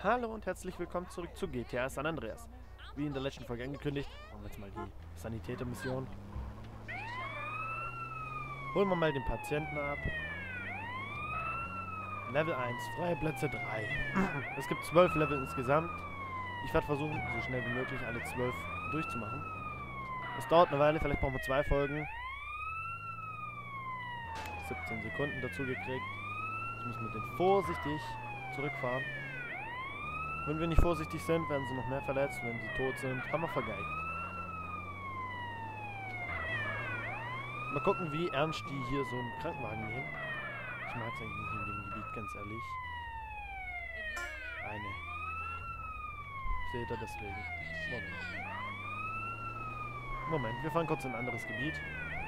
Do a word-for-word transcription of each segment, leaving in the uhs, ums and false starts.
Hallo und herzlich willkommen zurück zu G T A San Andreas. Wie in der letzten Folge angekündigt, machen wir jetzt mal die Sanitäter-Mission. Holen wir mal den Patienten ab. Level eins, freie Plätze drei. Es gibt zwölf Level insgesamt. Ich werde versuchen, so schnell wie möglich alle zwölf durchzumachen. Es dauert eine Weile, vielleicht brauchen wir zwei Folgen. siebzehn Sekunden dazu gekriegt. Jetzt müssen wir den vorsichtig zurückfahren. Wenn wir nicht vorsichtig sind, werden sie noch mehr verletzt. Wenn sie tot sind, haben wir vergeigt. Mal gucken, wie ernst die hier so einen Krankenwagen nehmen. Ich mag es eigentlich nicht in dem Gebiet, ganz ehrlich. Eine. Seht ihr deswegen. Moment. Moment, wir fahren kurz in ein anderes Gebiet.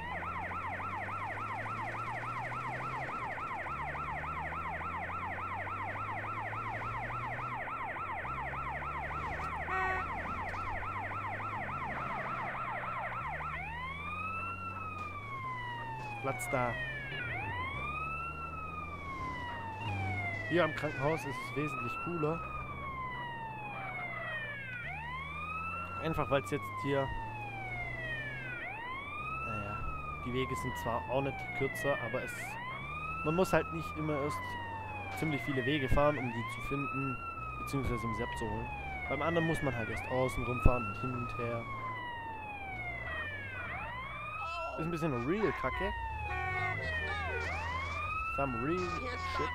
Platz da. Hier am Krankenhaus ist es wesentlich cooler. Einfach weil es jetzt hier... Naja, die Wege sind zwar auch nicht kürzer, aber es... Man muss halt nicht immer erst ziemlich viele Wege fahren, um die zu finden, beziehungsweise um sie abzuholen. Beim anderen muss man halt erst außen rumfahren und hin und her. Ist ein bisschen real kacke. Some real shit.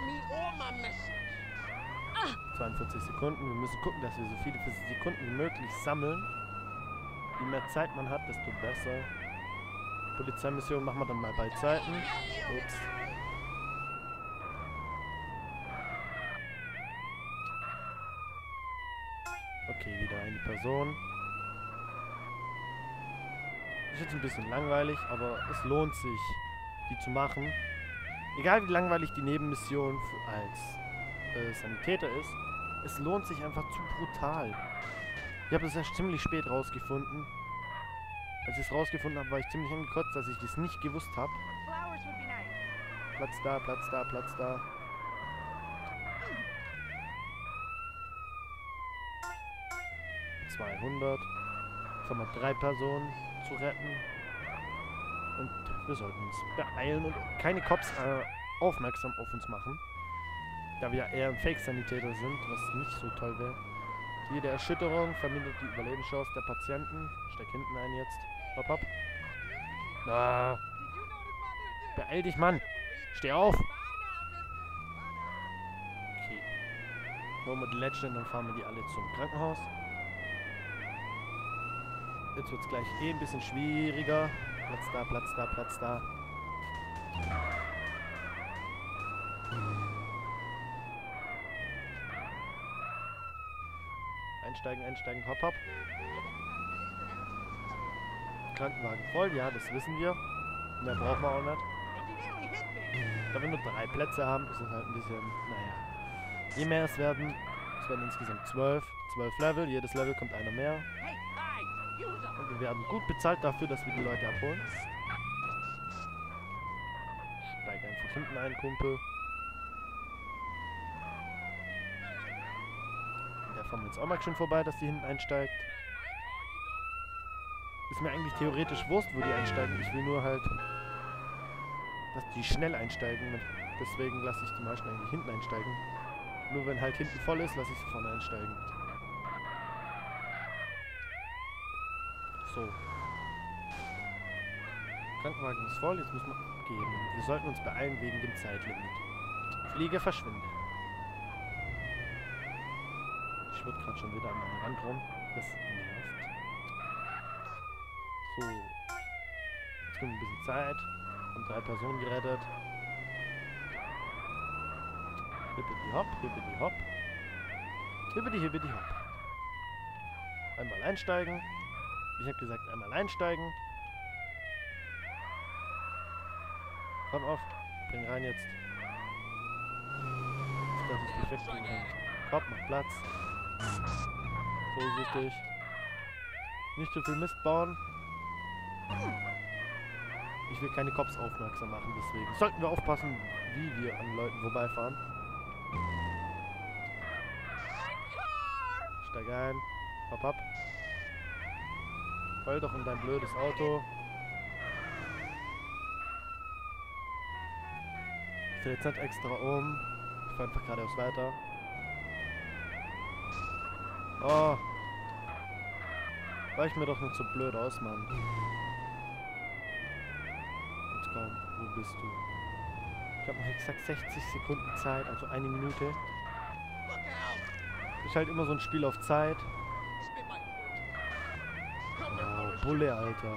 zweiundvierzig Sekunden. Wir müssen gucken, dass wir so viele Sekunden wie möglich sammeln. Je mehr Zeit man hat, desto besser. Polizeimission machen wir dann mal bei Zeiten. Ups. Okay, wieder eine Person. Ist jetzt ein bisschen langweilig, aber es lohnt sich, die zu machen. Egal wie langweilig die Nebenmission als äh, Sanitäter ist, es lohnt sich einfach zu brutal. Ich habe das erst ziemlich spät rausgefunden. Als ich es rausgefunden habe, war ich ziemlich angekotzt, dass ich das nicht gewusst habe. Platz da, Platz da, Platz da. zweihundert. Jetzt haben wir drei Personen zu retten. Und wir sollten uns beeilen und keine Cops äh, aufmerksam auf uns machen. Da wir eher ein Fake-Sanitäter sind, was nicht so toll wäre. Jede Erschütterung vermindert die Überlebenschance der Patienten. Steck hinten ein jetzt. Hopp, hopp. Ah. Beeil dich, Mann. Steh auf. Okay. Holen wir die letzte und dann fahren wir die alle zum Krankenhaus. Jetzt wird es gleich eh ein bisschen schwieriger. Platz da, Platz da, Platz da. Einsteigen, einsteigen, hopp, hopp. Krankenwagen voll, ja, das wissen wir. Mehr brauchen wir auch nicht. Da wir nur drei Plätze haben, ist es halt ein bisschen, naja. Je mehr es werden, es werden insgesamt zwölf. Zwölf Level, jedes Level kommt einer mehr. Und wir werden gut bezahlt dafür, dass wir die Leute abholen. Steig einfach hinten ein, Kumpel. Der fahren wir jetzt auch mal schön vorbei, dass die hinten einsteigt. Ist mir eigentlich theoretisch Wurst, wo die einsteigen. Ich will nur halt, dass die schnell einsteigen. Deswegen lasse ich die meisten eigentlich hinten einsteigen. Nur wenn halt hinten voll ist, lasse ich sie vorne einsteigen. So. Krankenwagen ist voll, jetzt müssen wir gehen. Wir sollten uns beeilen wegen dem Zeitlimit. Fliege, verschwinde. Ich würde gerade schon wieder an meinem Rand rum. Das nervt. So. Jetzt kommt ein bisschen Zeit. Haben drei Personen gerettet. Hippity hopp, hippity hopp. Hippity hippity hopp. Einmal einsteigen. Ich habe gesagt, einmal einsteigen. Komm auf. Bring rein jetzt. Jetzt darf ich dich wegbringen kann. Komm, mach Platz. Vorsichtig. Nicht so viel Mist bauen. Ich will keine Cops aufmerksam machen, deswegen sollten wir aufpassen, wie wir an Leuten vorbeifahren. Steig ein. Hopp, hopp. Roll doch in dein blödes Auto. Ich drehe jetzt nicht extra um. Ich fahre einfach geradeaus weiter. Oh. Weich mir doch nicht so blöd aus, Mann. Jetzt komm, wo bist du? Ich habe noch exakt sechzig Sekunden Zeit, also eine Minute. Ist halt immer so ein Spiel auf Zeit. Oh, Bulle, Alter.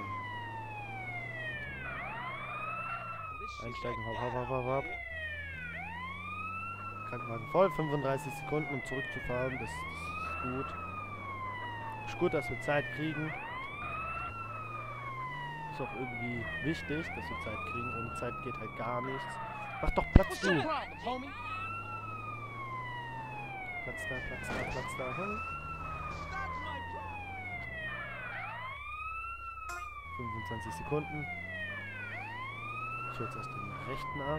Einsteigen, hopp, hopp, hopp, hopp, hopp. Krankenwagen voll, fünfunddreißig Sekunden, um zurückzufahren. Das, das ist gut. Ist gut, dass wir Zeit kriegen. Ist auch irgendwie wichtig, dass wir Zeit kriegen. Ohne Zeit geht halt gar nichts. Mach doch Platz, du! Platz da, Platz da, Platz da. Hm. fünfundzwanzig Sekunden. Ich hole jetzt erst den rechten ab.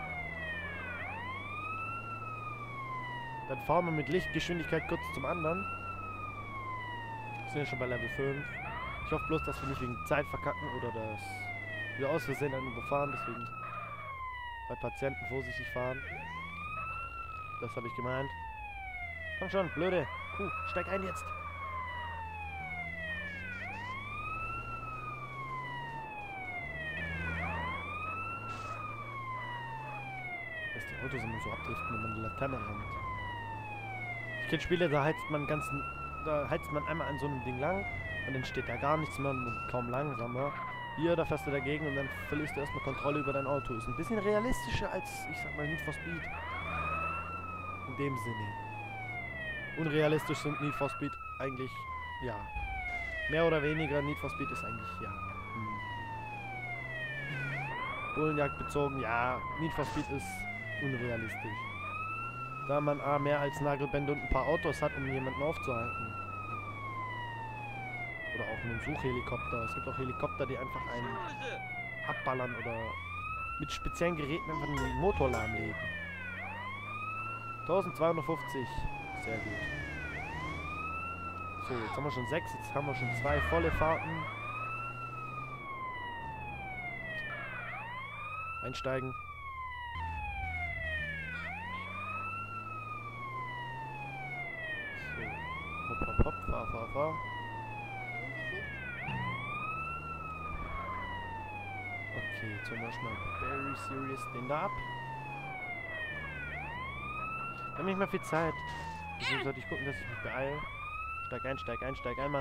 Dann fahren wir mit Lichtgeschwindigkeit kurz zum anderen. Wir sind ja schon bei Level fünf. Ich hoffe bloß, dass wir nicht wegen Zeit verkacken oder das wieder aus Versehen dann überfahren. Deswegen bei Patienten vorsichtig fahren. Das habe ich gemeint. Komm schon, blöde Kuh, steig ein jetzt. Dass die Autos immer so abdriften, wenn man eine Laterne rennt. Ich kenne Spiele, da heizt man ganzen, da heizt man einmal an so einem Ding lang und dann steht da gar nichts mehr und kaum langsamer. Hier, da fährst du dagegen und dann verlierst du erstmal Kontrolle über dein Auto. Ist ein bisschen realistischer als, ich sag mal, Need for Speed. In dem Sinne. Unrealistisch sind Need for Speed eigentlich, ja. Mehr oder weniger Need for Speed ist eigentlich, ja. Hm. Bullenjagd bezogen, ja. Need for Speed ist unrealistisch. Da man A, mehr als Nagelbände und ein paar Autos hat, um jemanden aufzuhalten. Oder auch einen Suchhelikopter. Es gibt auch Helikopter, die einfach einen abballern oder mit speziellen Geräten einfach den Motor lahmlegen. eintausendzweihundertfünfzig. Sehr gut. So, jetzt haben wir schon sechs, jetzt haben wir schon zwei volle Fahrten. Einsteigen. So. Hopp, hopp, hopp, fahr, fahr, fahr. Okay, jetzt holen wir erstmal Very Serious den da ab. Wir haben nicht mehr viel Zeit. Deswegen sollte ich gucken, dass ich mich beeile. Steig ein, steig ein, steig ein, Mann.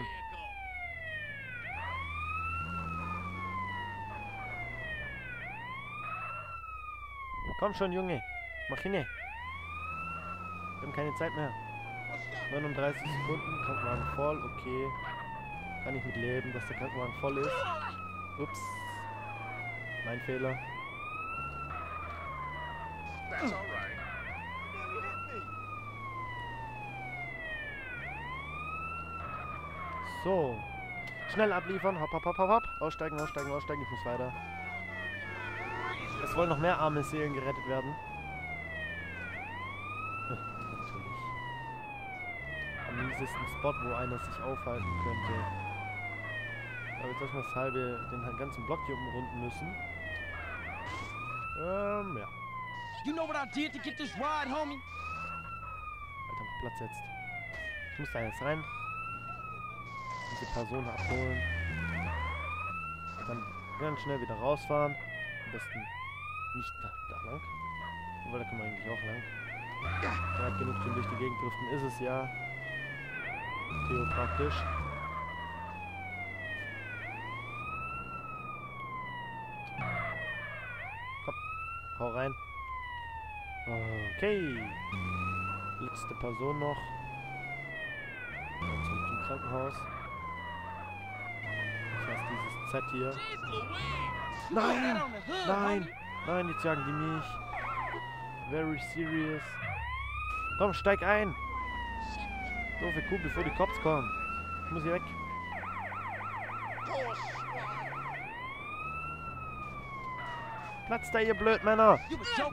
Komm schon, Junge. Mach hin. Wir haben keine Zeit mehr. neununddreißig Sekunden, Krankenwagen voll, okay. Kann ich mit leben, dass der Krankenwagen voll ist. Ups. Mein Fehler. So. Schnell abliefern. Hopp, hopp, hopp, hopp, hopp. Aussteigen, aussteigen, aussteigen. Ich muss weiter. Es wollen noch mehr arme Seelen gerettet werden. Hm, natürlich. Am miesesten Spot, wo einer sich aufhalten könnte. Aber jetzt erstmal das halbe, den ganzen Block hier umrunden müssen. Ähm, ja. You know what I did to get this ride, homie? Alter, mach Platz jetzt. Ich muss da jetzt rein. Diese Person abholen. Und dann ganz schnell wieder rausfahren. Am besten nicht da, da lang. Aber da kann man eigentlich auch lang. Da hat genug zum durch die Gegend driften. Ist es ja. Theopraktisch. Komm, hau rein. Okay. Letzte Person noch. Zurück zum Krankenhaus. Ich weiß dieses Z hier. Nein! Nein! Nein, jetzt jagen die mich. Very serious. Komm, steig ein! Doofe Kuh, bevor die Cops kommen. Ich muss hier weg. Platz da, ihr Blödmänner!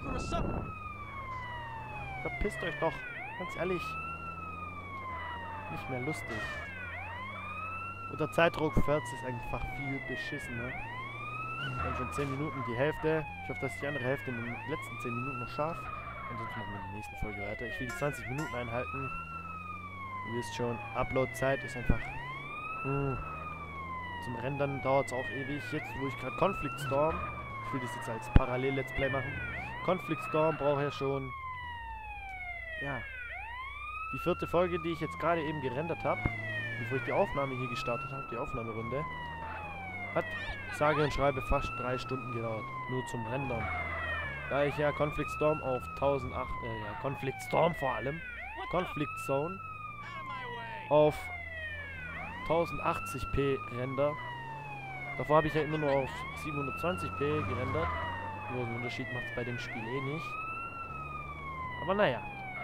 Verpisst euch doch. Ganz ehrlich. nicht mehr lustig. Unter Zeitdruck fährt es einfach viel beschissener. Wir haben schon zehn Minuten die Hälfte. Ich hoffe, dass ich die andere Hälfte in den letzten zehn Minuten noch schaffe. Ansonsten machen wir in der nächsten Folge weiter. Ich will die zwanzig Minuten einhalten. Ihr wisst schon, Upload-Zeit ist einfach... Hm, zum Rendern dauert es auch ewig. Jetzt, wo ich gerade Conflict Storm... Ich will das jetzt als Parallel-Let's Play machen. Conflict Storm braucht ja schon... Ja... Die vierte Folge, die ich jetzt gerade eben gerendert habe, bevor ich die Aufnahme hier gestartet habe, die Aufnahmerunde, hat sage und schreibe fast drei Stunden gedauert. Nur zum Rendern. Da ich ja Conflict Storm auf tausendacht, äh, ja, Conflict Storm vor allem, Conflict Zone auf tausendachtzig p render. Davor habe ich ja immer nur auf siebenhundertzwanzig p gerendert. Nur einen Unterschied macht es bei dem Spiel eh nicht. Aber naja.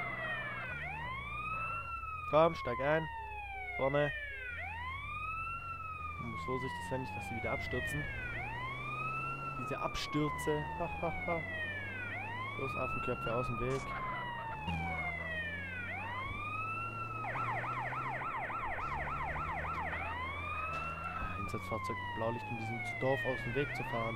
Komm, steig ein. Vorne. Man muss vorsichtig sein, nicht, dass sie wieder abstürzen. Diese Abstürze. Hahaha. Los, Affenköpfe aus dem Weg. Einsatzfahrzeug Blaulicht, um diesem Dorf aus dem Weg zu fahren.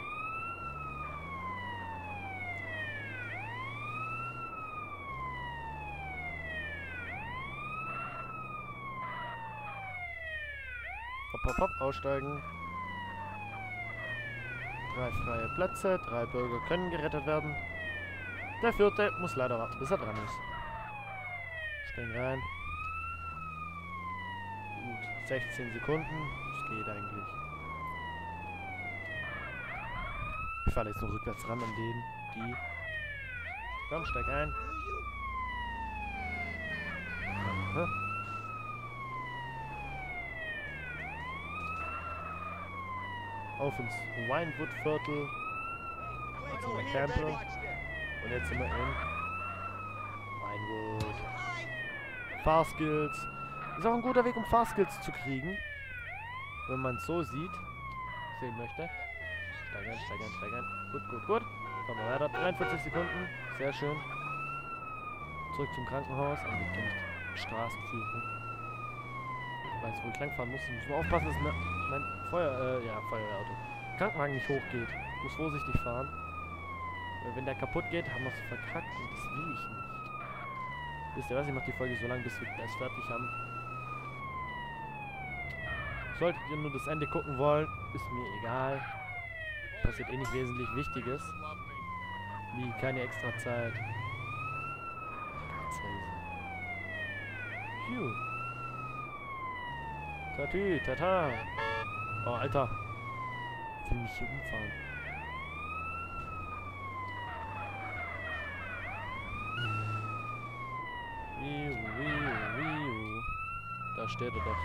Hopp, hopp, hopp, aussteigen. Drei freie Plätze, drei Bürger können gerettet werden. Der vierte muss leider warten, bis er dran ist. Spring rein. Gut, sechzehn Sekunden. Das geht eigentlich. Ich fahre jetzt noch rückwärts ran an den, die. Komm, steig ein. Aha. Auf ins Winewood-Viertel. Jetzt sind wir Camper. Und jetzt sind wir in Winewood. Fahrskills. Ist auch ein guter Weg, um Fahrskills zu kriegen. Wenn man es so sieht. Sehen möchte. Steigern, steigern, steigern. Gut, gut, gut. Kommen wir weiter. dreiundvierzig Sekunden. Sehr schön. Zurück zum Krankenhaus. Eigentlich kenne ich Straßenführung. Ich weiß, wo ich langfahren muss. Ich muss nur aufpassen, dass mein, mein Feuer, äh, ja, Feuerwehrauto, Krankenwagen nicht hochgeht. Ich muss vorsichtig fahren. Weil wenn der kaputt geht, haben wir es verkackt und das will ich nicht. Wisst ihr was? Ich mache die Folge so lange, bis wir das fertig haben. Solltet ihr nur das Ende gucken wollen, ist mir egal. Passiert eh nicht wesentlich Wichtiges. Wie keine extra Zeit. Phew. Tatü, tata. Oh, Alter. Ich will mich hier umfahren. Wiu, wiu, wiu. Da steht er doch.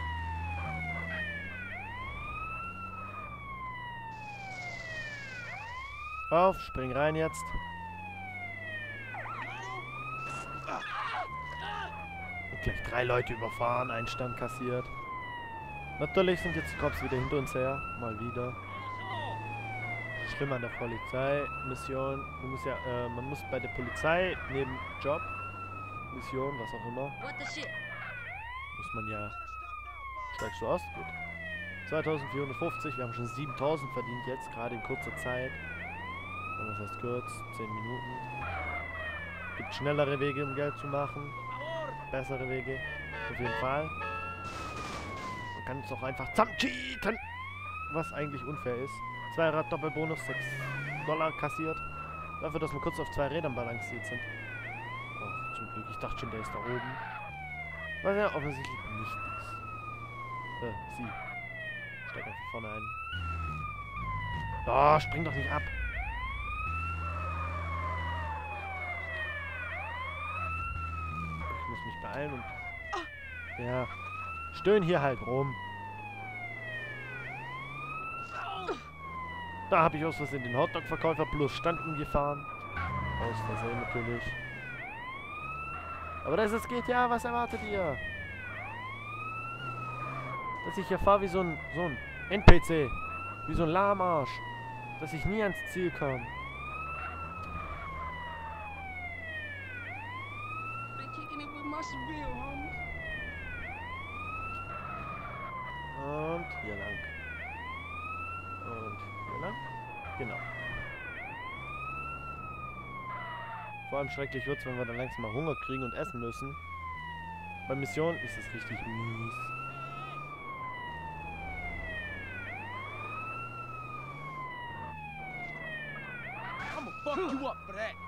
Auf, spring rein jetzt. Und gleich drei Leute überfahren, einen Stand kassiert. Natürlich sind jetzt die Cops wieder hinter uns her. Mal wieder. Schlimm an der Polizeimission. Man muss ja, äh, man muss bei der Polizei neben Job, Mission, was auch immer, muss man ja... Steigst du aus? Gut. zweitausendvierhundertfünfzig, wir haben schon siebentausend verdient jetzt, gerade in kurzer Zeit. Und das heißt kurz, zehn Minuten. Gibt schnellere Wege, um Geld zu machen. Bessere Wege, auf jeden Fall. Man kann es auch einfach zusammencheaten, was eigentlich unfair ist. Zwei Rad Doppelbonus, sechs Dollar kassiert. Dafür, dass wir kurz auf zwei Rädern balanciert sind. Oh, zum Glück, ich dachte schon, der ist da oben. Was ja offensichtlich nicht ist. Äh, sie. Steig einfach vorne ein. Oh, spring doch nicht ab. Ich muss mich beeilen und... Ja. Stöhn hier halt rum. Da habe ich aus Versehen den Hotdog-Verkäufer plus Stand umgefahren. Aus Versehen natürlich. Aber das ist G T A, was erwartet ihr? Dass ich hier fahre wie so ein, so ein N P C. Wie so ein Lahmarsch. Dass ich nie ans Ziel komme. Genau. Vor allem schrecklich wird es, wenn wir dann langsam mal Hunger kriegen und essen müssen. Bei Missionen ist es richtig mies. I'ma fuck you up for that.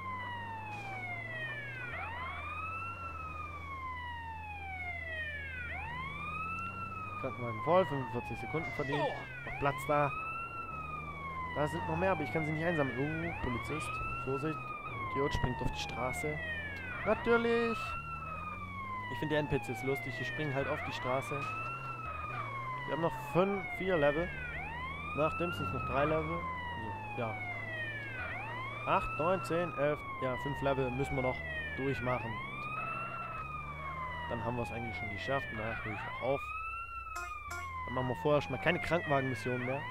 Krankenwagen voll, fünfundvierzig Sekunden verdient. Noch Platz da. Da sind noch mehr, aber ich kann sie nicht einsammeln. Oh, Polizist. Vorsicht. Idiot springt auf die Straße. Natürlich. Ich finde die N P Cs lustig. Die springen halt auf die Straße. Wir haben noch fünf, vier Level. Nach dem sind es noch drei Level. Also, ja. acht, neun, zehn, elf. Ja, fünf Level müssen wir noch durchmachen. Dann haben wir es eigentlich schon geschafft. Und danach höre ich auch auf. Dann machen wir vorher schon mal keine Krankenwagen-Mission mehr.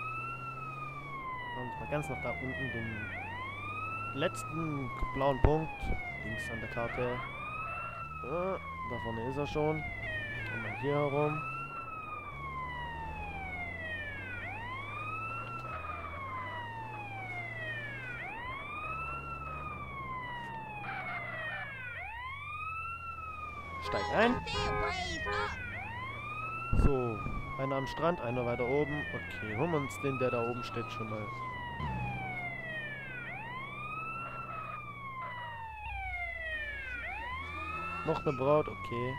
Und mal ganz nach da unten den letzten blauen Punkt. Links an der Karte. Ah, da vorne ist er schon. Und mal hier herum. Steig ein. So, einer am Strand, einer weiter oben. Okay, holen wir uns den, der da oben steht, schon mal. Noch eine Braut, okay.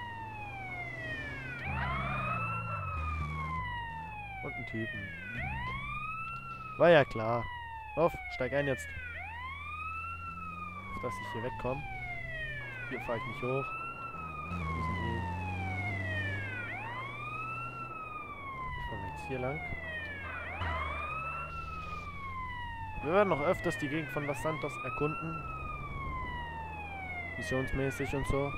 Und einen Typen. War ja klar. Auf, steig ein jetzt. Auf dass ich hier wegkomme. Hier fahre ich nicht hoch. Wir sind eh. Ich fahre jetzt hier lang. Wir werden noch öfters die Gegend von Los Santos erkunden. Missionsmäßig und so.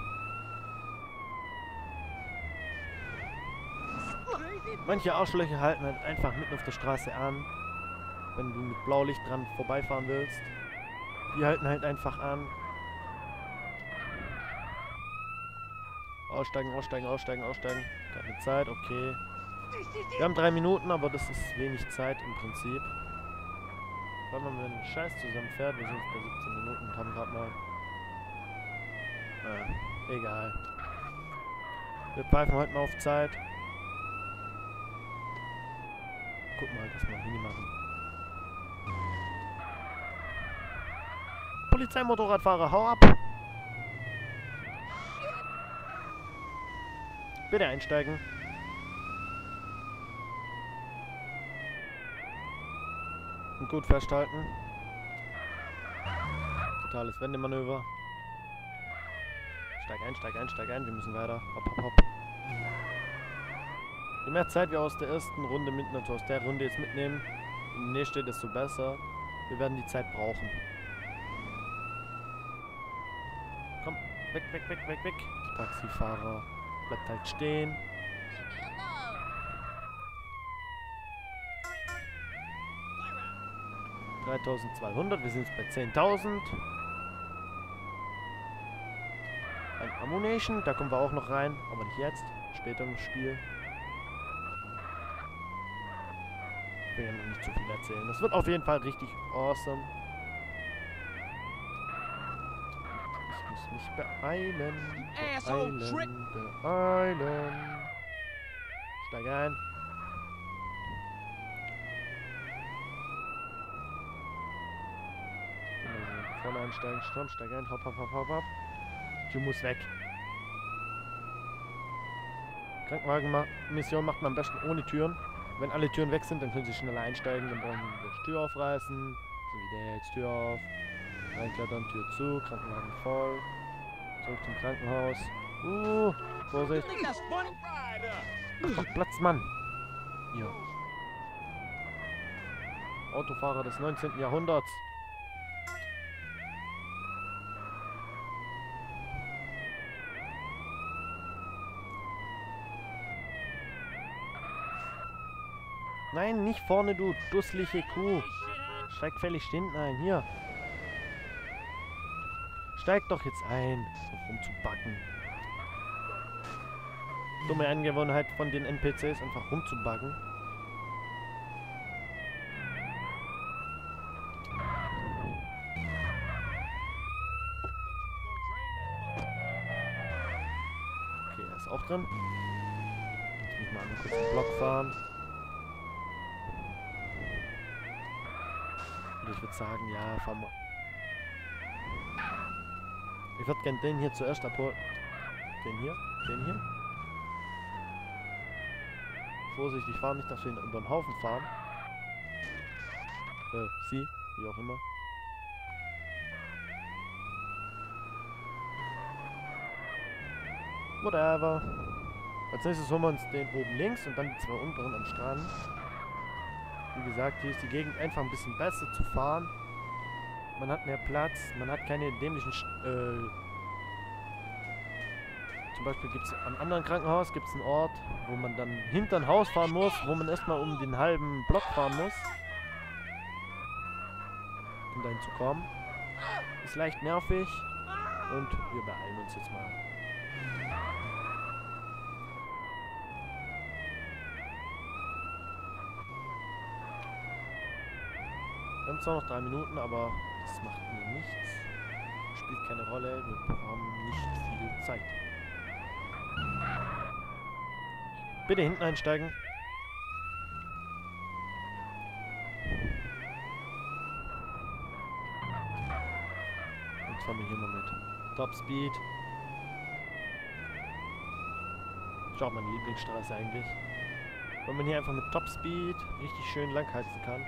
Manche Arschlöcher halten halt einfach mitten auf der Straße an, wenn du mit Blaulicht dran vorbeifahren willst. Die halten halt einfach an. Aussteigen, aussteigen, aussteigen, aussteigen. Keine Zeit, okay. Wir haben drei Minuten, aber das ist wenig Zeit im Prinzip. Wenn man mit dem Scheiß zusammenfährt, wir sind jetzt bei siebzehn Minuten und haben gerade mal... Ah, egal. Wir pfeifen heute mal auf Zeit. Guck mal, was wir hier machen. Polizeimotorradfahrer, hau ab! Bitte einsteigen. Und gut festhalten. Totales Wendemanöver. Steig ein, steig ein, steig ein. Wir müssen weiter. Hopp, hopp, hopp. Je mehr Zeit wir aus der ersten Runde mitnehmen, also aus der Runde jetzt mitnehmen, in die nächste, desto besser. Wir werden die Zeit brauchen. Komm, weg, weg, weg, weg, weg. Taxifahrer bleibt halt stehen. dreitausendzweihundert, wir sind jetzt bei zehntausend. Ein Ammunition, da kommen wir auch noch rein, aber nicht jetzt, später im Spiel. Ich will ja noch nicht zu viel erzählen. Das wird auf jeden Fall richtig awesome. Ich muss mich beeilen. Beeilen. Beeilen. Steig ein. Vorne einsteigen. Sturm, steig ein. Hopp, hopp, hopp, hopp, hopp. Du musst weg. Krankenwagen-Mission macht man am besten ohne Türen. Wenn alle Türen weg sind, dann können sie schneller einsteigen. Dann brauchen sie die Tür aufreißen. So wie der jetzt Tür auf. Reinklettern, Tür zu. Krankenwagen voll. Zurück zum Krankenhaus. Uh, Vorsicht. Mach doch Platz, Mann. Hier. Autofahrer des neunzehnten Jahrhunderts. Nein, nicht vorne, du dusselige Kuh. Steig fällig hinten ein. Hier. Steig doch jetzt ein. So rumzubacken. Dumme Angewohnheit von den N P Cs, einfach rumzubacken. Okay, er ist auch drin. Jetzt muss ich mal einmal kurz den Block fahren. Und ich würde sagen, ja, fahren wir. Ich würde gerne den hier zuerst abholen. Den hier? Den hier? Vorsichtig fahren, nicht, dass wir ihn über den Haufen fahren. Äh, sie, wie auch immer. Whatever. Als nächstes holen wir uns den oben links und dann die zwei unteren am Strand. Wie gesagt, hier ist die Gegend einfach ein bisschen besser zu fahren. Man hat mehr Platz, man hat keine dämlichen... Sch äh, zum Beispiel gibt es am anderen Krankenhaus gibt's einen Ort, wo man dann hinter ein Haus fahren muss, wo man erstmal um den halben Block fahren muss, um dahin zu kommen. Ist leicht nervig und wir beeilen uns jetzt mal. Wir haben zwar noch drei Minuten, aber das macht mir nichts. Spielt keine Rolle, wir haben nicht viel Zeit. Bitte hinten einsteigen. Und fahren wir hier mal mit Top Speed. Ist auch meine Lieblingsstraße eigentlich. Weil man hier einfach mit Top Speed richtig schön langheizen kann.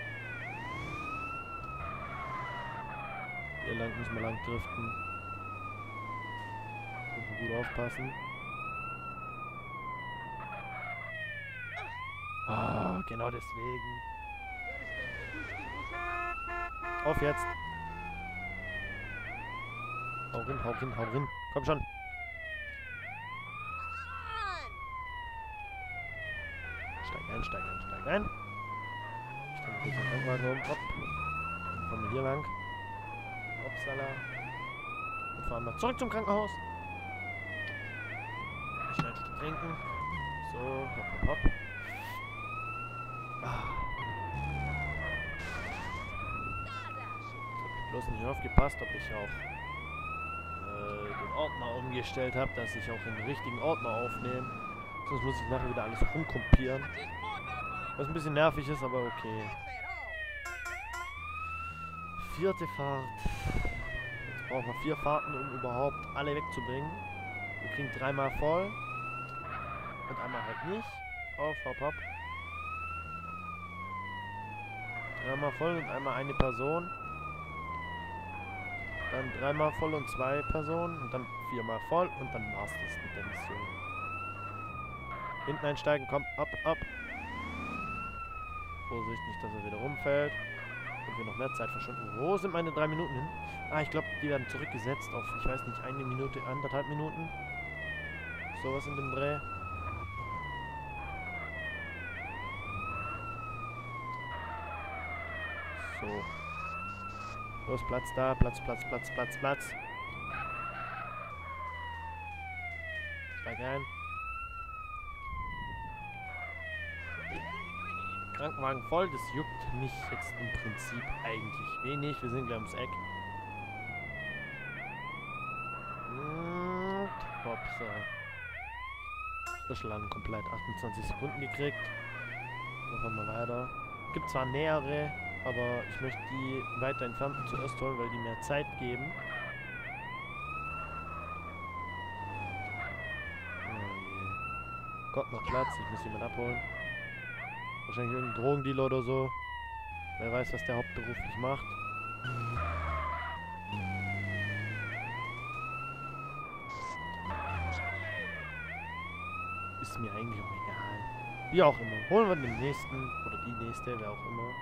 Hier lang müssen wir lang driften. Müssen wir gut aufpassen. Ah, genau deswegen. Auf jetzt. Hau rein, hau rein, hau rein. Komm schon. Steig ein, steig ein, steig ein. Ich stelle kurz den Krankenwagen um. Hopp. Dann fahren wir hier lang. Upsala. Und fahren wir zurück zum Krankenhaus. Schnell ein Stück trinken. So, hopp, hopp, hopp. Ah. Ich habe bloß nicht aufgepasst, ob ich auch äh, den Ordner umgestellt habe, dass ich auch den richtigen Ordner aufnehme. Sonst muss ich nachher wieder alles rumkopieren. Was ein bisschen nervig ist, aber okay. Vierte Fahrt. Jetzt brauchen wir vier Fahrten, um überhaupt alle wegzubringen. Wir kriegen dreimal voll. Und einmal halt nicht. Auf, hopp, hopp. Dreimal voll und einmal eine Person. Dann dreimal voll und zwei Personen. Und dann viermal voll. Und dann war's das mit der Mission. Hinten einsteigen, komm, ab, ab. Vorsicht, nicht, dass er wieder rumfällt. Und wir noch mehr Zeit verschwenden. Wo sind meine drei Minuten hin? Ah, ich glaube, die werden zurückgesetzt auf, ich weiß nicht, eine Minute, anderthalb Minuten. Sowas in dem Dreh. So. Los, Platz da, Platz, Platz, Platz, Platz, Platz. Steig ein. Krankenwagen voll, das juckt mich jetzt im Prinzip eigentlich wenig. Wir sind gleich ums Eck. Und hopsa. Zwischenland komplett achtundzwanzig Sekunden gekriegt. Dann fahren wir weiter. Gibt zwar nähere, aber ich möchte die weiter entfernten zuerst holen, weil die mehr Zeit geben. Oh je. Gott, noch Platz, ich muss jemanden abholen. Wahrscheinlich irgendein Drogendealer oder so. Wer weiß, was der hauptberuflich macht. Ist mir eigentlich auch egal. Wie auch immer. Holen wir den nächsten oder die nächste, wer auch immer.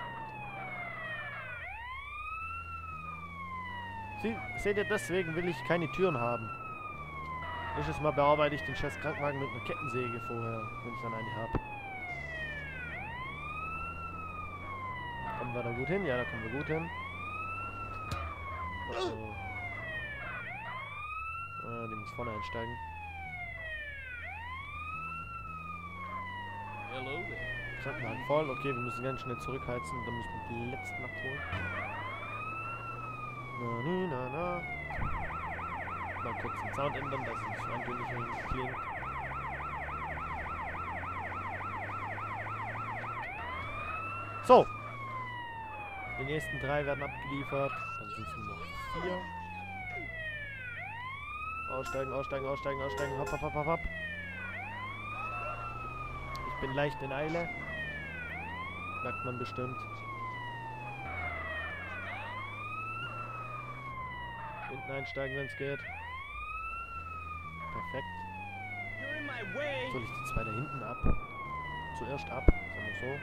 Sie, seht ihr, deswegen will ich keine Türen haben. Nächstes Mal bearbeite ich den scheiß Krankenwagen mit einer Kettensäge vorher, wenn ich dann eine habe. Kommen wir da gut hin? Ja, da kommen wir gut hin. Also. Ah, die muss vorne einsteigen. Hello there. Krankenwagen voll. Okay, wir müssen ganz schnell zurückheizen. Dann müssen wir die letzten abholen. Na, na, na, na. mal kurz den Sound ändern, dass es nicht so eintönig klingt. So. Die nächsten drei werden abgeliefert. Dann sind es nur noch vier. Aussteigen, aussteigen, aussteigen, aussteigen. Hopp, hopp, hopp, hopp, hopp. Ich bin leicht in Eile. Merkt man bestimmt. Hinten einsteigen, wenn es geht. Perfekt. You're in my way. Soll ich die zwei da hinten ab? Zuerst ab, sagen wir so.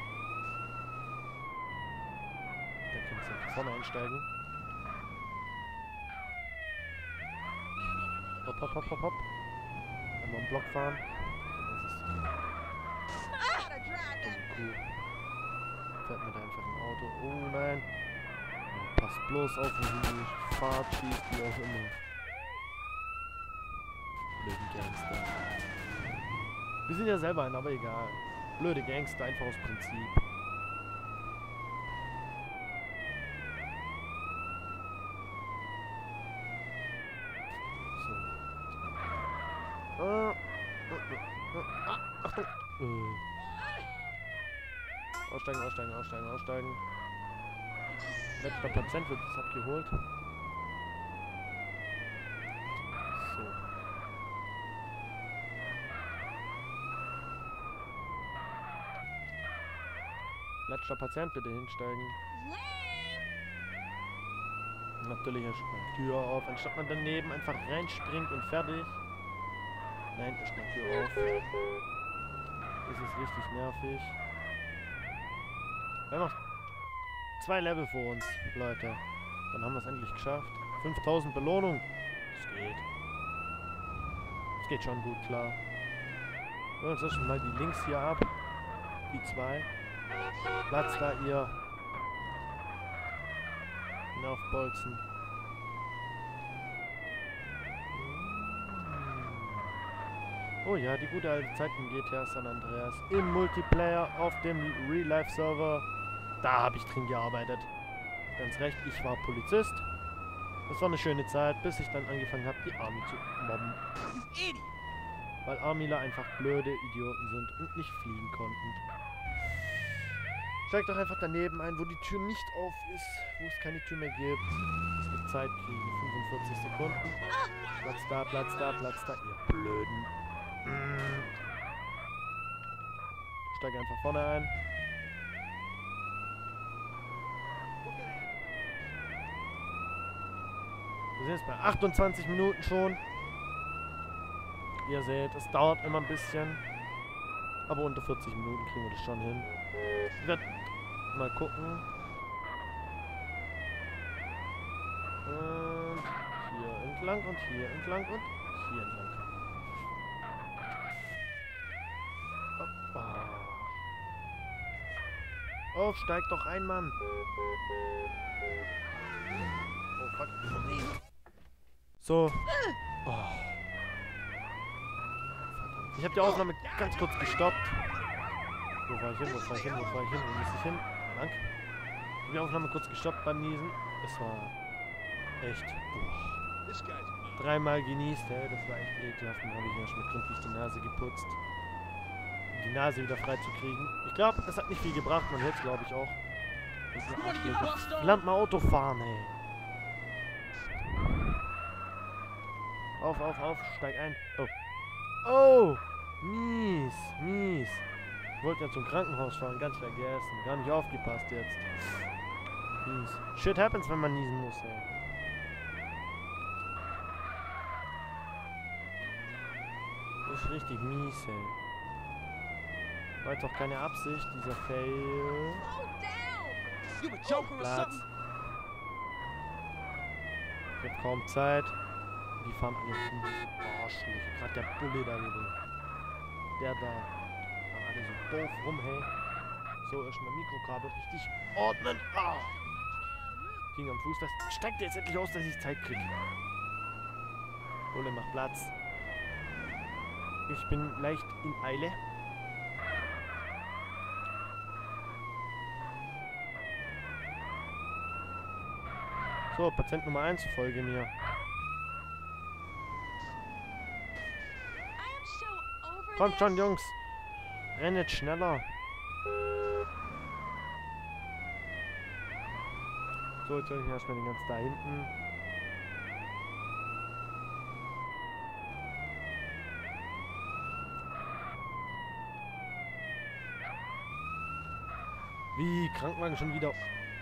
Dann kannst du nach vorne einsteigen. Hopp, hopp, hopp, hopp, hopp. Einmal einen Block fahren. Das ist dumme Kuh. Fährt mit einfach ein Auto. Oh nein. Passt bloß auf, wenn die Fahrt schießt, wie auch immer. Blöden Gangster. Wir sind ja selber ein, aber egal. Blöde Gangster, einfach aus Prinzip. So. Ah. Ah. Achtung. Äh. Aussteigen, aussteigen, aussteigen, aussteigen. Letzter Patient wird jetzt abgeholt. So. Letzter Patient, bitte hinsteigen. Natürlich erstmal die Tür auf, anstatt man daneben einfach reinspringt und fertig. Nein, erstmal die Tür auf. Das ist richtig nervig. Wir haben noch zwei Level vor uns, Leute. Dann haben wir es endlich geschafft. fünftausend Belohnung. Das geht. Das geht schon gut, klar. Wir holen uns erst mal die Links hier ab. Die zwei. Platz da, ihr Nervbolzen. Oh ja, die gute alte Zeit in G T A San Andreas. Im Multiplayer auf dem Real-Life-Server. Da habe ich drin gearbeitet. Ganz recht, ich war Polizist. Das war eine schöne Zeit, bis ich dann angefangen habe, die Army zu mobben. Weil Armyler einfach blöde Idioten sind und nicht fliegen konnten. Steigt doch einfach daneben ein, wo die Tür nicht auf ist, wo es keine Tür mehr gibt. Es gibt Zeit kriegen, fünfundvierzig Sekunden. Platz da, Platz da, Platz da, ihr Blöden. Mm. Steig einfach vorne ein. Wir sind jetzt bei achtundzwanzig Minuten schon. Ihr seht, es dauert immer ein bisschen. Aber unter vierzig Minuten kriegen wir das schon hin. Ich werde mal gucken. Und hier entlang und hier entlang und hier entlang. Oh, steig doch ein, Mann. Oh, fuck. So. Oh. Ich habe die Aufnahme ganz kurz gestoppt. Wo war ich hin? Wo war ich hin? Wo war ich hin? Wo muss ich hin? Dank. Ich habe die Aufnahme kurz gestoppt beim Niesen. Es war echt. Boah. Dreimal genießt, ey. Das war echt ekelhaft. Dann habe ich erstmal gründlich die Nase geputzt. Um die Nase wieder frei zu kriegen. Ich glaube, es hat nicht viel gebracht. Man hört es, glaube ich, auch. Lernt mal Auto fahren, ey. Auf, auf, auf. Steig ein. Oh. Oh! Mies, mies. Ich wollte ja zum Krankenhaus fahren, ganz vergessen. Gar nicht aufgepasst jetzt. Mies. Shit happens, wenn man niesen muss, ey. Das ist richtig mies, ey. War jetzt auch keine Absicht, dieser Fail. Platz. Ich hab kaum Zeit. Die fahren alle hin. Arschlöcher. Gerade der Bulle da wieder. Der da. Fahren alle so doof rum, hey. So, erstmal Mikrokabel richtig ordnen. Ah. Ging am Fuß. Das steigt jetzt endlich aus, dass ich Zeit kriege. Bulle, mach Platz. Ich bin leicht in Eile. So, Patient Nummer eins, folge mir. Kommt schon, Jungs. Rennet schneller. So, jetzt soll ich erstmal den ganz da hinten. Wie? Krankenwagen schon wieder...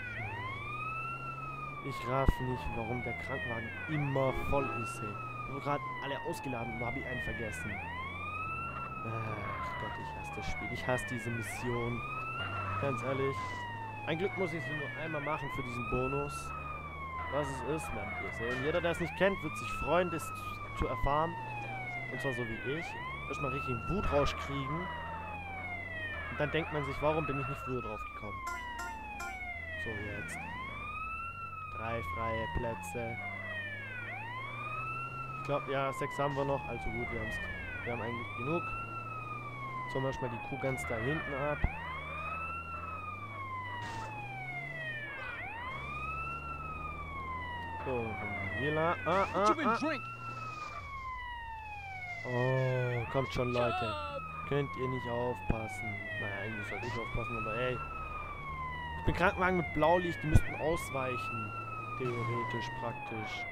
Ich raff nicht, warum der Krankenwagen immer voll ist, ey. Ich habe gerade alle ausgeladen und habe ich einen vergessen. Ach Gott, ich hasse das Spiel. Ich hasse diese Mission. Ganz ehrlich. Ein Glück muss ich sie nur einmal machen für diesen Bonus. Was es ist, werden wir sehen. Jeder, der es nicht kennt, wird sich freuen, das zu erfahren. Und zwar so wie ich. Erstmal richtig einen Wutrausch kriegen. Und dann denkt man sich, warum bin ich nicht früher drauf gekommen? So, jetzt. Drei freie Plätze. Ich glaube, ja, sechs haben wir noch. Also gut, wir, haben's, wir haben eigentlich genug. So, manchmal die Kuh ganz da hinten ab. So, hier la. Ah, ah, ah. Oh, kommt schon, Leute. Könnt ihr nicht aufpassen? Naja, eigentlich sollte ich aufpassen, aber ey. Ich bin Krankenwagen mit Blaulicht, die müssten ausweichen. Theoretisch, praktisch.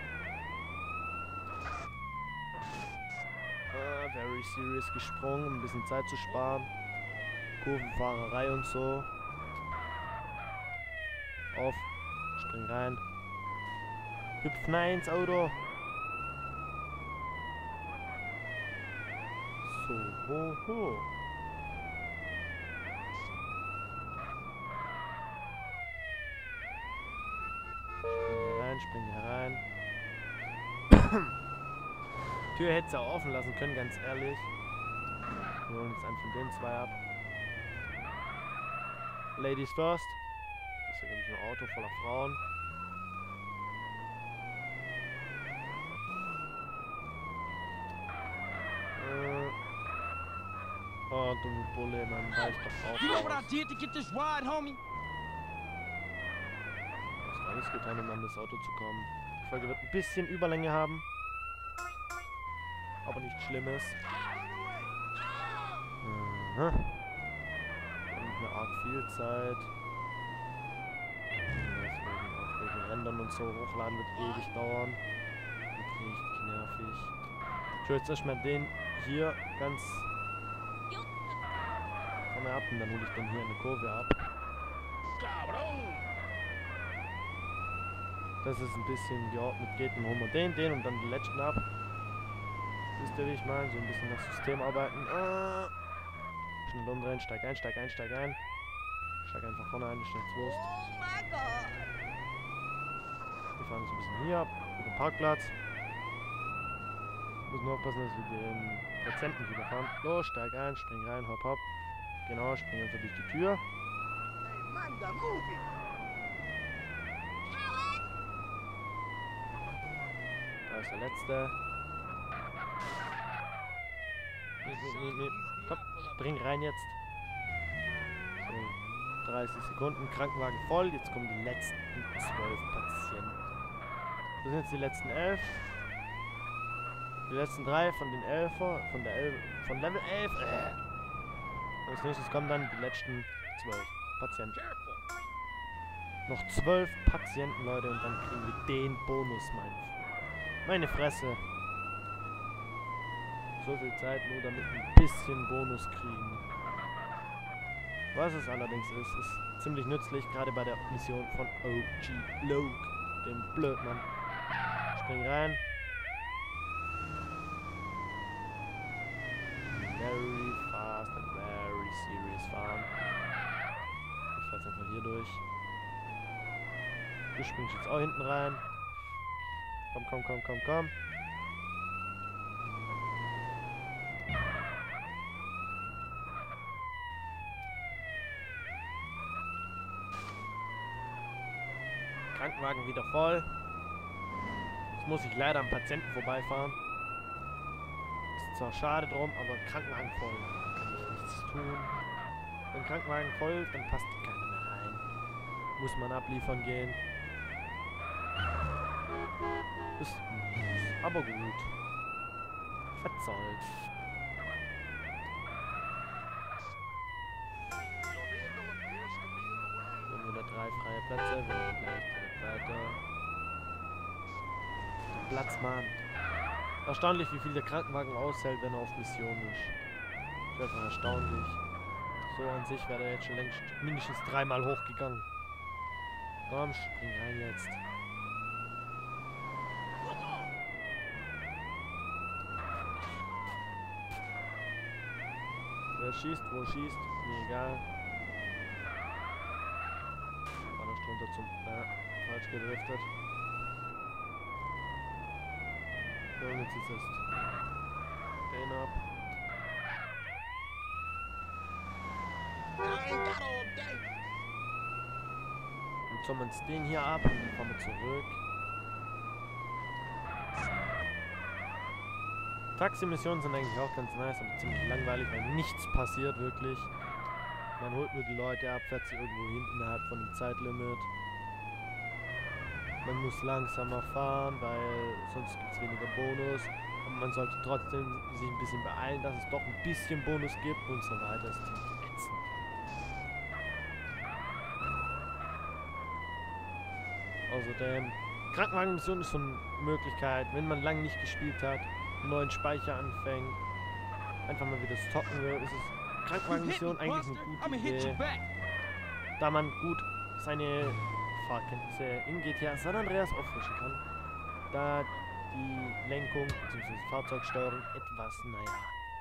Ah, very serious gesprungen, um ein bisschen Zeit zu sparen. Kurvenfahrerei und so. Auf. Spring rein. Hüpf nein ins Auto. So, ho, ho. Spring hier rein. Tür hätte sie auch offen lassen können, ganz ehrlich. Wir holen jetzt einen von den zwei ab. Ladies first. Das ist ja, glaube ich, ein Auto voller Frauen. Äh. Oh, du Bulle, man weiß doch auch. You know what I did to get this ride, homie? Alles getan, um an das Auto zu kommen. Die Folge wird ein bisschen Überlänge haben. Aber nichts Schlimmes. Aha. Und nicht mehr arg viel Zeit. Deswegen auch wegen Rendern und so. Hochladen wird ewig dauern. Und richtig nervig. Ich hole jetzt erstmal den hier ganz vorne ab und dann hole ich den hier in der Kurve ab. Das ist ein bisschen geordnet geht, dann holen wir den, den und dann den letzten ab. Wisst ihr, wie ich meine? So ein bisschen nach System arbeiten. Ah. Schnell umdrehen, steig ein, steig ein, steig ein. Steig einfach vorne ein, ist nichts Wurst. Wir fahren so ein bisschen hier ab, über den Parkplatz. Wir müssen nur aufpassen, dass wir den Patienten nicht überfahren. Los, steig ein, spring rein, hopp, hopp. Genau, spring einfach durch die Tür. Da ist der letzte. Nee, nee, nee. Komm, spring rein jetzt. So, dreißig Sekunden, Krankenwagen voll. Jetzt kommen die letzten zwölf Patienten. Das sind jetzt die letzten elf. Die letzten drei von den Elfer, von der elf, von Level elf. Äh. Als nächstes kommen dann die letzten zwölf Patienten. Noch zwölf Patienten, Leute, und dann kriegen wir den Bonus, meine Meine Fresse. So viel Zeit nur, damit wir ein bisschen Bonus kriegen. Was es allerdings ist, ist ziemlich nützlich, gerade bei der Mission von O G Loke, dem Blödmann. Spring rein. Very fast and very serious fahren. Ich fahr jetzt einfach hier durch. Du springst jetzt auch hinten rein. Komm, komm, komm, komm, komm. Krankenwagen wieder voll. Jetzt muss ich leider am Patienten vorbeifahren. Ist zwar schade drum, aber Krankenwagen voll. Da kann ich nichts tun. Wenn Krankenwagen voll ist, dann passt keiner mehr rein. Muss man abliefern gehen. Ist mies, aber gut. Verzollt. Wir haben wieder drei freie Plätze. Wir gehen gleich direkt weiter. Platz, Mann. Erstaunlich, wie viel der Krankenwagen aushält, wenn er auf Mission ist. Das ist einfach erstaunlich. So an sich wäre er jetzt schon längst mindestens dreimal hochgegangen. Komm, spring rein jetzt. Wer schießt, wo schießt, mir egal. War noch drunter zum... Ja, falsch gedriftet. So, und jetzt ist es den ab. Und so uns den hier ab und dann fahren wir zurück. Taxi-Missionen sind eigentlich auch ganz nice, aber ziemlich langweilig, weil nichts passiert wirklich. Man holt nur die Leute ab, fährt sie irgendwo hin innerhalb von dem Zeitlimit. Man muss langsamer fahren, weil sonst gibt es weniger Bonus. Und man sollte trotzdem sich ein bisschen beeilen, dass es doch ein bisschen Bonus gibt und so weiter. Das ist ziemlich ätzend. Außerdem, Krankenwagenmission ist so eine Möglichkeit, wenn man lange nicht gespielt hat, einen neuen Speicher anfängt, einfach mal wieder stoppen will, ist es Krankenwagenmission eigentlich eine gute Idee, da man gut seine Fahrkenntnisse in G T A San Andreas auffrischen kann, da die Lenkung bzw. Fahrzeugsteuerung etwas, naja,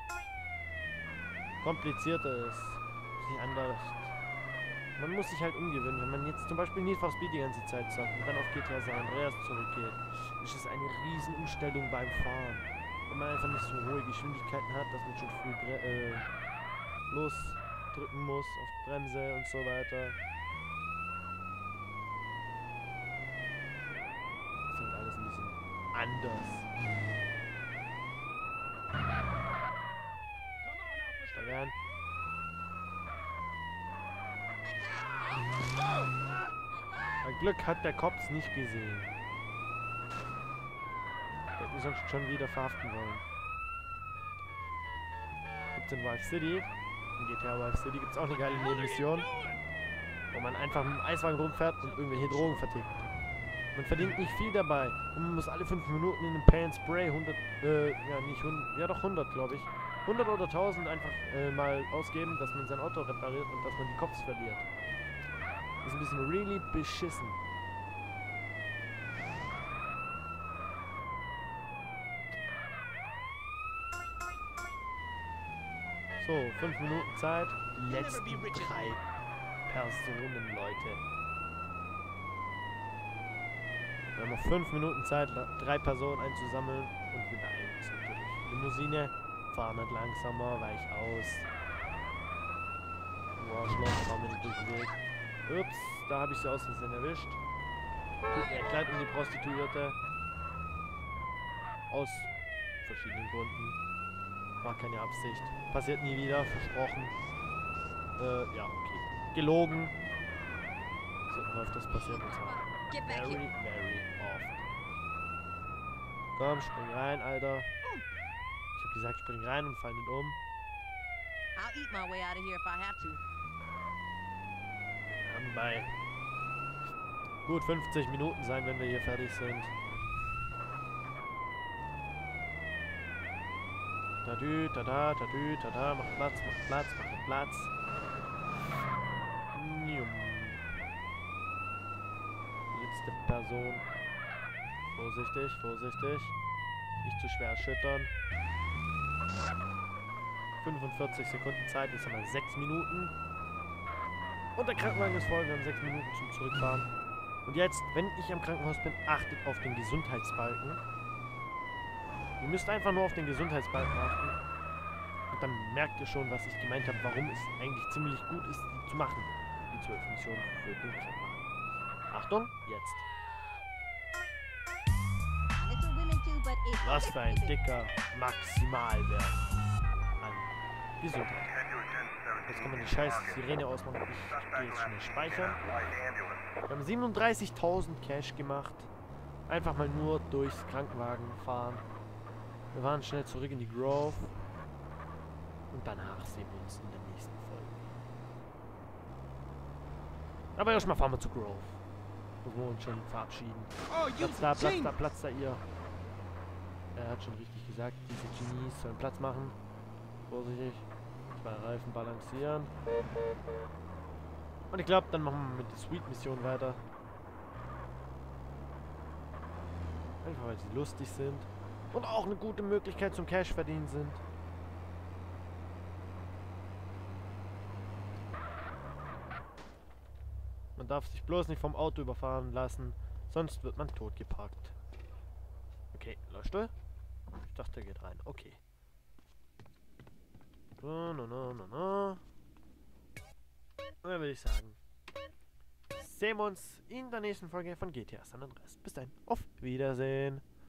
komplizierter ist, sich anders. Man muss sich halt umgewöhnen, wenn man jetzt zum Beispiel Need for Speed die ganze Zeit sagt und dann auf G T A San Andreas zurückgeht, ist es eine riesen Umstellung beim Fahren. Wenn man einfach nicht so hohe Geschwindigkeiten hat, dass man schon früh äh, losdrücken muss auf Bremse und so weiter. Ist halt alles ein bisschen anders. Steig ein. Ein Glück hat der Cops nicht gesehen. Der hätte sonst schon wieder verhaften wollen. Gibt's in Vice City. In G T A Vice City gibt es auch eine geile Nebenmission, wo man einfach mit dem Eiswagen rumfährt und irgendwelche Drogen vertickt. Man verdient nicht viel dabei. Und man muss alle fünf Minuten in einem Pay and Spray hundert, äh, ja nicht hundert, ja doch hundert glaube ich. hundert oder tausend einfach äh, mal ausgeben, dass man sein Auto repariert und dass man die Cops verliert. Das ist ein bisschen really beschissen. So, fünf Minuten Zeit. Die letzten drei Personen, Leute. Wir haben noch fünf Minuten Zeit, drei Personen einzusammeln und wir beeilen uns natürlich. Limousine, fahren nicht langsamer, weich aus. Wow, Schloss, fahren wir nicht durch den Weg. Ups, da habe ich sie aus Versehen erwischt. Tut mir leid um die Prostituierte. Aus verschiedenen Gründen. War keine Absicht. Passiert nie wieder, versprochen. Äh, ja, okay. Gelogen. So läuft das passiert und zwar very, very oft. Komm, spring rein, Alter. Ich hab gesagt, spring rein und fall nicht um. I'll eat my way out of here if I have to. Wir haben bei gut fünfzig Minuten sein, wenn wir hier fertig sind. Tadü, tada, tadü, tada, mach Platz, mach Platz, mach Platz. Nium. Letzte Person. Vorsichtig, vorsichtig. Nicht zu schwer erschüttern. fünfundvierzig Sekunden Zeit, jetzt haben wir sechs Minuten. Und der Krankenwagen ist voll, wir haben sechs Minuten zum Zurückfahren. Und jetzt, wenn ich am Krankenhaus bin, achtet auf den Gesundheitsbalken. Ihr müsst einfach nur auf den Gesundheitsbalken achten. Und dann merkt ihr schon, was ich gemeint habe, warum es eigentlich ziemlich gut ist, die zu machen. Die zwölf Missionen für den Krankenwagen. Achtung, jetzt. Was für ein dicker Maximalwert an Gesundheit. Jetzt kann man die scheiß Sirene ausmachen. Ich gehe jetzt schnell speichern. Wir haben siebenunddreißigtausend Cash gemacht. Einfach mal nur durchs Krankenwagen fahren. Wir fahren schnell zurück in die Grove. Und danach sehen wir uns in der nächsten Folge. Aber erstmal fahren wir zu Grove. Wo wir uns schon verabschieden. Oh, you Platz da, Platz genius. da, Platz da, ihr. Er hat schon richtig gesagt, diese Genies sollen Platz machen. Vorsichtig. Zwei Reifen balancieren. Und ich glaube, dann machen wir mit der Sweet-Mission weiter. Einfach weil sie lustig sind. Und auch eine gute Möglichkeit zum Cash verdienen sind. Man darf sich bloß nicht vom Auto überfahren lassen, sonst wird man totgeparkt. Okay, läufst du? Ich dachte, er geht rein. Okay. No, no, no, no, no. Und dann würde ich sagen, sehen wir uns in der nächsten Folge von G T A San Andreas. Bis dahin, auf Wiedersehen.